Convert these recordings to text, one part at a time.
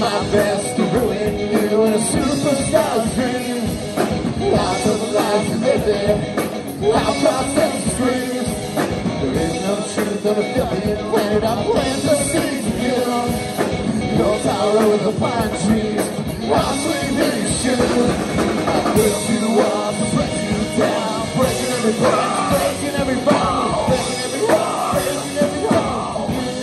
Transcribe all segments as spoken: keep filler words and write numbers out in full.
my best to ruin you in a superstar's dream. Out of the life you live there, I'll cross them streams. There is no truth on a billion planet. I plant the seeds of you. Your tower with the pine trees, I'll sleep in your shoes. I'll build you up, break you down, breaking every bone, breaking every bone, breaking every wall, breaking every hole.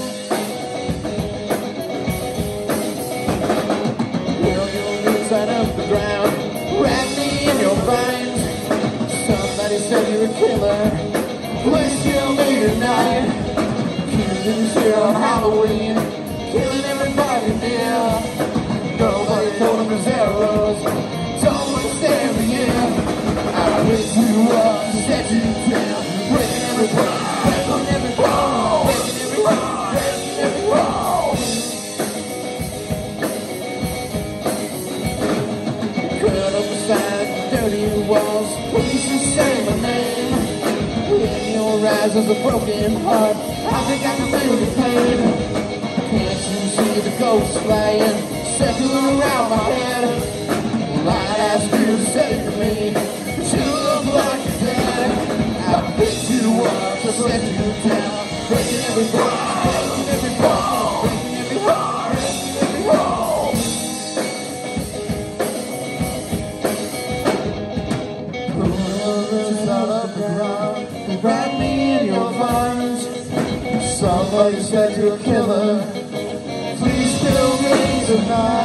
Will you lose out of the ground? Wrap me in your vines. Somebody said you're a killer. Please kill me tonight. Killing's here on Halloween, killing everybody near. Nobody told him there's arrows. Don't understand me, yeah. I pick you up, set you down, breaking every bone, breaking every bone, breaking every bone, breaking every bone. Cut up beside the dirty walls, please just say my name. In your eyes is a broken heart, I think I can feel the pain. Can't you see the ghosts flying, circling around my head? Well, I'd ask you to save me, but you look like you're dead. I'll pick you up to set you down, breaking every bone, breaking every bone, breaking every heart, breaking every hole. Roots out of the ground, they wrap me in your vines. Somebody said you're a killer. Please kill me tonight.